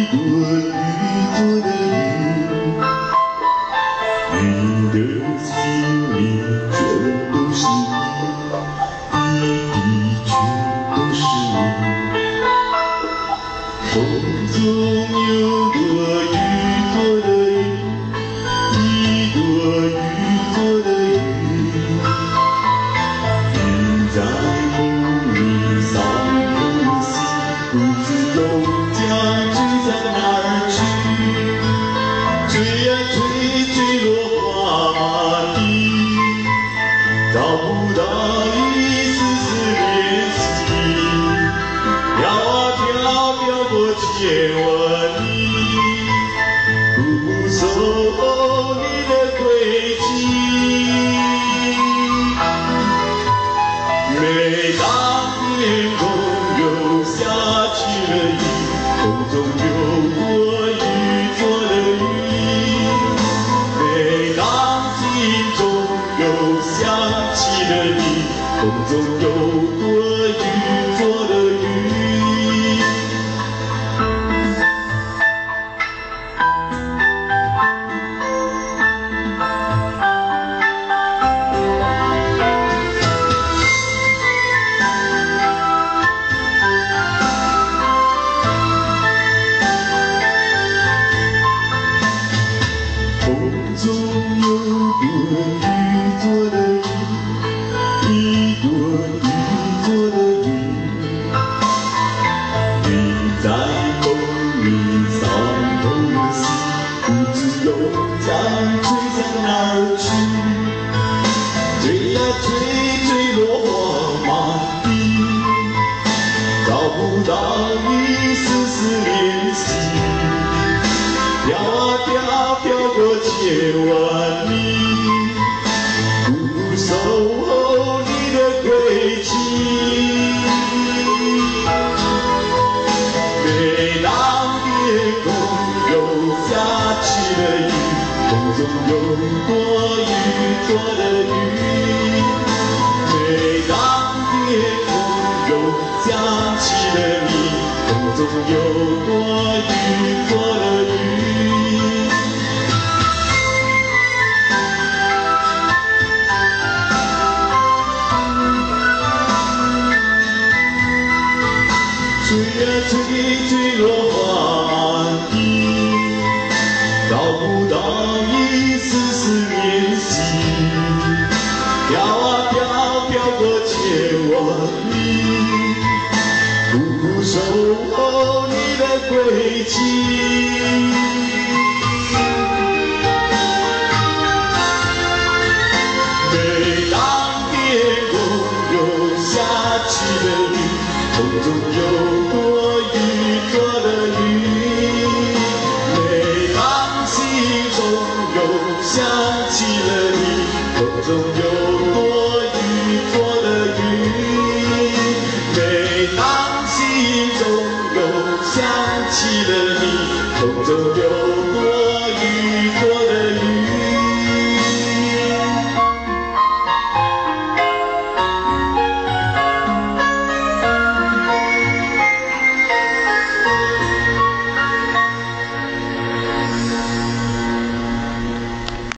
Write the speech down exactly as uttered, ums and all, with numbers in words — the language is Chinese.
朵雨做的云，你的心里全都是你，一滴全都是你。风中有朵雨做的云，一朵雨做的云，云在梦里扫透心，不知又将追向哪儿去？追呀追，追落花地，找不到一丝丝联系。飘啊飘，飘过千万里，不守你的归期。每当天空又下起了雨，风中有朵雨做的云。每当心中又想起了你，风中有朵雨做的云。风中有朵雨做的云，一朵雨做的云，云在梦里扫透心，不知又将吹向哪儿去？追呀追，追落花满地，找不到一丝丝联系。飘啊飘，飘过千万里，不守候你的归期。每当天空又下起了雨，风中有朵雨做的云。每当天空又想起了你，风中有朵雨做的云。追呀追，追落花地，找不到一丝丝联系。飘啊飘，飘过千万里，不守候你的归期。每当天空又下起了雨，风中有朵雨做的云。每当心中又想起了你，风中有朵雨做的云。每当心中又想起了你，风中有朵